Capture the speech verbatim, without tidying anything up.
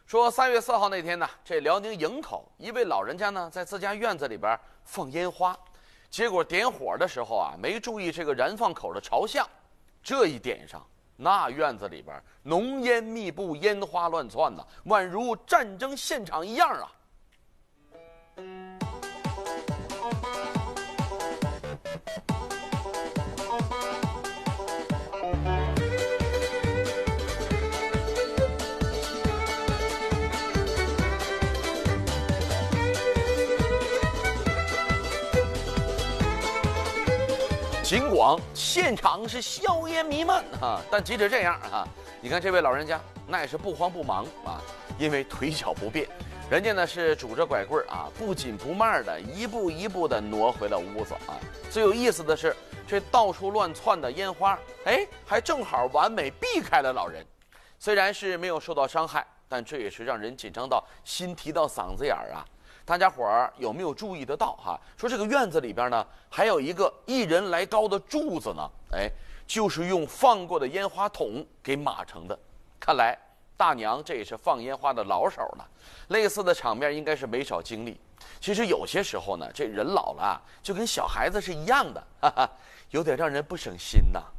说三月四号那天呢，这辽宁营口一位老人家呢，在自家院子里边放烟花，结果点火的时候啊，没注意这个燃放口的朝向，这一点上，那院子里边浓烟密布，烟花乱窜呐，宛如战争现场一样啊。尽管现场是硝烟弥漫啊，但即使这样啊，你看这位老人家那也是不慌不忙啊，因为腿脚不便，人家呢是拄着拐棍啊，不紧不慢的一步一步的挪回了屋子啊。最有意思的是，这到处乱窜的烟花，哎，还正好完美避开了老人。虽然是没有受到伤害，但这也是让人紧张到心提到嗓子眼儿啊。大家伙儿有没有注意得到哈？说这个院子里边呢，还有一个一人来高的柱子呢，哎，就是用放过的烟花筒给码成的。看来大娘这也是放烟花的老手了，类似的场面应该是没少经历。其实有些时候呢，这人老了啊，就跟小孩子是一样的，哈哈，有点让人不省心呐。